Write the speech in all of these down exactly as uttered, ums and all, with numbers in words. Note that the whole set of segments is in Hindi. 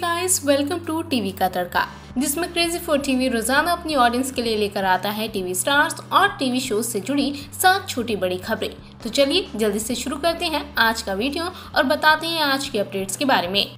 गाइस, वेलकम टू टीवी का तड़का, जिसमें क्रेजी फॉर टीवी रोजाना अपनी ऑडियंस के लिए लेकर आता है टीवी स्टार्स और टीवी शोज से जुड़ी सात छोटी बड़ी खबरें। तो चलिए जल्दी से शुरू करते हैं आज का वीडियो और बताते हैं आज के अपडेट्स के बारे में।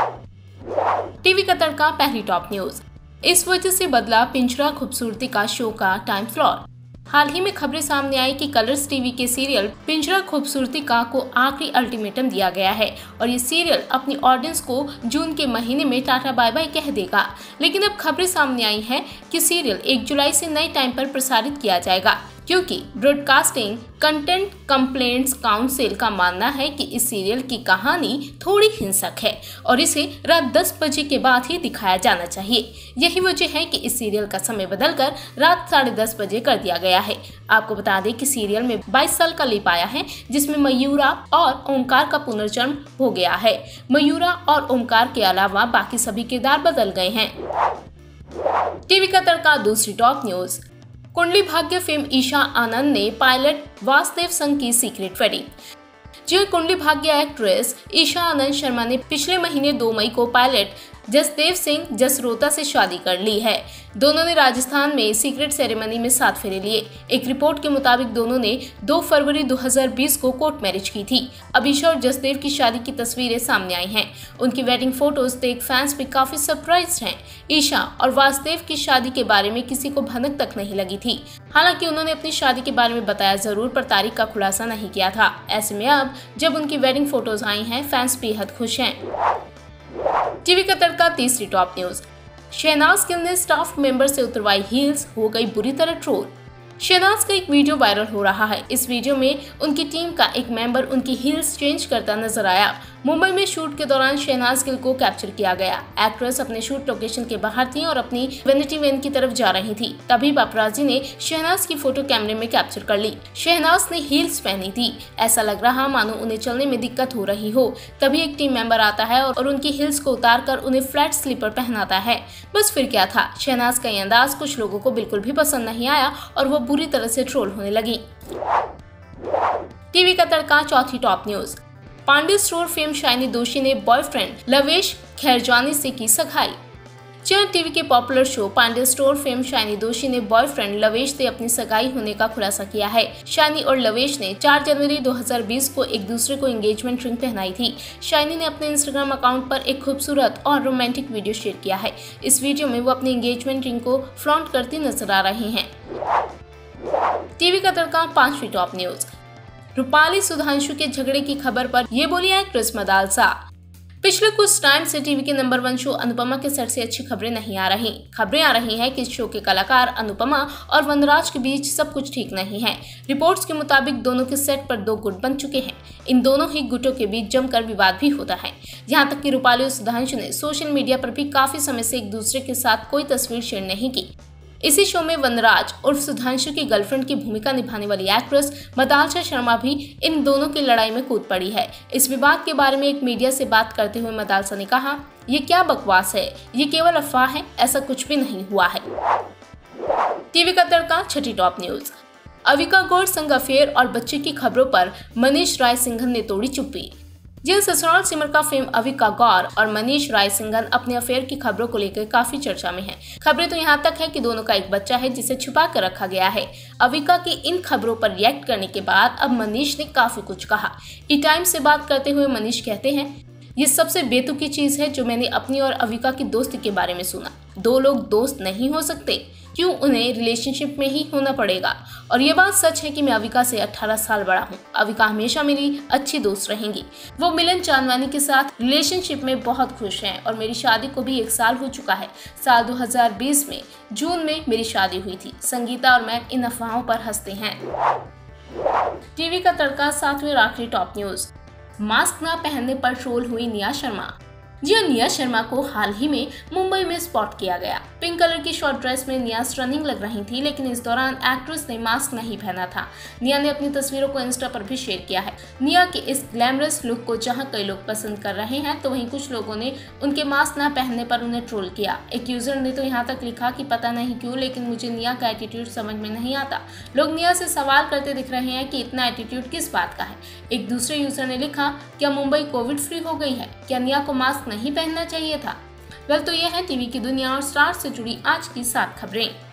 टीवी का तड़का पहली टॉप न्यूज। इस वजह से बदला पिंजरा खूबसूरती का शो का टाइम स्लॉट। हाल ही में खबरें सामने आई कि कलर्स टीवी के सीरियल पिंजरा खूबसूरती का को आखिरी अल्टीमेटम दिया गया है और ये सीरियल अपनी ऑडियंस को जून के महीने में टाटा बाय बाय कह देगा। लेकिन अब खबरें सामने आई हैं कि सीरियल एक जुलाई से नए टाइम पर प्रसारित किया जाएगा, क्योंकि ब्रॉडकास्टिंग कंटेंट कंप्लेंट्स काउंसिल का मानना है कि इस सीरियल की कहानी थोड़ी हिंसक है और इसे रात दस बजे के बाद ही दिखाया जाना चाहिए। यही वजह है कि इस सीरियल का समय बदलकर रात साढ़े दस बजे कर दिया गया है। आपको बता दें कि सीरियल में बाईस साल का लीप आया है, जिसमें मयूरा और ओमकार का पुनर्जन्म हो गया है। मयूरा और ओमकार के अलावा बाकी सभी किरदार बदल गए हैं। टीवी का तड़का दूसरी top news. Kundali Bhagya film Isha आनंद ने पायलट वासुदेव संघ की सीक्रेट वेडिंग। जी, कुंडली भाग्य एक्ट्रेस ईशा आनंद शर्मा ने पिछले महीने दो मई को पायलट जसदेव सिंह जसरोता से शादी कर ली है। दोनों ने राजस्थान में सीक्रेट सेरेमनी में सात फेरे लिए। एक रिपोर्ट के मुताबिक दोनों ने दो फरवरी दो हज़ार बीस को कोर्ट मैरिज की थी। अब ईशा और जसदेव की शादी की तस्वीरें सामने आई हैं। उनकी वेडिंग फोटोज देख फैंस भी काफी सरप्राइज्ड हैं। ईशा और वासुदेव की शादी के बारे में किसी को भनक तक नहीं लगी थी। हालांकि उन्होंने अपनी शादी के बारे में बताया जरूर, पर तारीख का खुलासा नहीं किया था। ऐसे में अब जब उनकी वेडिंग फोटोज आई हैं, फैंस बेहद खुश हैं। टीवी का तड़का तीसरी टॉप न्यूज। शहनाज गिल ने स्टाफ मेंबर से उतरवाई हील्स, हो गई बुरी तरह ट्रोल। शहनाज का एक वीडियो वायरल हो रहा है। इस वीडियो में उनकी टीम का एक मेंबर उनकी हील्स चेंज करता नजर आया। मुंबई में शूट के दौरान शहनाज गिल को कैप्चर किया गया। एक्ट्रेस अपने शूट लोकेशन के बाहर थी और अपनी वेनिटी वैन की तरफ जा रही थी। तभी पापराजी ने शहनाज की फोटो कैमरे में कैप्चर कर ली। शहनाज ने हील्स पहनी थी, ऐसा लग रहा मानो उन्हें चलने में दिक्कत हो रही हो। तभी एक टीम मेंबर आता है और उनकी हील्स को उतार कर उन्हें फ्लैट स्लीपर पहनाता है। बस फिर क्या था, शहनाज का ये अंदाज कुछ लोगों को बिल्कुल भी पसंद नहीं आया और वो बुरी तरह से ट्रोल होने लगी। टीवी का तड़का चौथी top news. Pandya store fame Shiny Doshi ने बॉयफ्रेंड लवेश खैरजानी से की सगाई। चैनल टीवी के popular show Pandya store fame Shiny Doshi ने बॉयफ्रेंड लवेश से अपनी सगाई होने का खुलासा किया है। शाइनी और लवेश ने चार जनवरी दो हज़ार बीस को एक दूसरे को एंगेजमेंट रिंग पहनाई थी। शाइनी ने अपने इंस्टाग्राम अकाउंट पर एक खूबसूरत और रोमांटिक वीडियो शेयर किया है। इस वीडियो में वो अपनी एंगेजमेंट रिंग को फ्लॉन्ट करती नजर आ रही हैं। टीवी का तड़का पांचवी टॉप न्यूज। रूपाली सुधांशु के झगड़े की खबर पर ये बोली एक्ट्रेस मदालसा। पिछले कुछ टाइम से टीवी के नंबर वन शो अनुपमा के सेट से अच्छी खबरें नहीं आ रही। खबरें आ रही हैं कि इस शो के कलाकार अनुपमा और वनराज के बीच सब कुछ ठीक नहीं है। रिपोर्ट्स के मुताबिक दोनों के सेट पर दो गुट बन चुके हैं। इन दोनों ही गुटों के बीच जमकर विवाद भी होता है। यहाँ तक कि रूपाली और सुधांशु ने सोशल मीडिया पर भी काफी समय से एक दूसरे के साथ कोई तस्वीर शेयर नहीं की। इसी शो में वनराज और सुधांशु की गर्लफ्रेंड की भूमिका निभाने वाली एक्ट्रेस मदालसा शर्मा भी इन दोनों की लड़ाई में कूद पड़ी है। इस विवाद के बारे में एक मीडिया से बात करते हुए मदालसा ने कहा, ये क्या बकवास है, ये केवल अफवाह है, ऐसा कुछ भी नहीं हुआ है। टीवी का तड़का छठी टॉप न्यूज। अविका गौड़ संग अफेयर और बच्चे की खबरों पर मनीष राय सिंघन ने तोड़ी चुप्पी। जिन ससुराल सिमर का फेम अविका गौर और मनीष राय सिंघन अपने अफेयर की खबरों को लेकर काफी चर्चा में हैं। खबरें तो यहाँ तक है कि दोनों का एक बच्चा है जिसे छुपा कर रखा गया है। अविका की इन खबरों पर रिएक्ट करने के बाद अब मनीष ने काफी कुछ कहा। ई टाइम से बात करते हुए मनीष कहते हैं, ये सबसे बेतुकी चीज है जो मैंने अपनी और अविका की दोस्ती के बारे में सुना। दो लोग दोस्त नहीं हो सकते, क्यों उन्हें रिलेशनशिप में ही होना पड़ेगा। और ये बात सच है कि मैं अविका से अठारह साल बड़ा हूँ। अविका हमेशा मेरी अच्छी दोस्त रहेंगी। वो मिलन चांदवानी के साथ रिलेशनशिप में बहुत खुश हैं और मेरी शादी को भी एक साल हो चुका है। साल दो हज़ार बीस में जून में मेरी शादी हुई थी। संगीता और मैं इन अफवाहों पर हंसते हैं। टीवी का तड़का सातवें आखिरी टॉप न्यूज। मास्क न पहनने पर ट्रोल हुई निया शर्मा। जी, निया शर्मा को हाल ही में मुंबई में स्पॉट किया गया। पिंक कलर की शॉर्ट ड्रेस में निया स्टनिंग लग रही थी, लेकिन इस दौरान एक्ट्रेस ने मास्क नहीं पहना था। निया ने अपनी तस्वीरों को इंस्टा पर भी शेयर किया है। निया के इस ग्लैमरस लुक को जहां कई लोग पसंद कर रहे हैं, तो वहीं कुछ लोगों ने उनके मास्क न पहनने पर उन्हें ट्रोल किया। एक यूजर ने तो यहाँ तक लिखा कि पता नहीं क्यों, लेकिन मुझे निया का एटीट्यूड समझ में नहीं आता। लोग निया से सवाल करते दिख रहे हैं कि इतना एटीट्यूड किस बात का है। एक दूसरे यूजर ने लिखा, क्या मुंबई कोविड फ्री हो गई है? क्या निया को मास्क नहीं पहनना चाहिए था? वेल तो यह है टीवी की दुनिया और स्टार से जुड़ी आज की सात खबरें।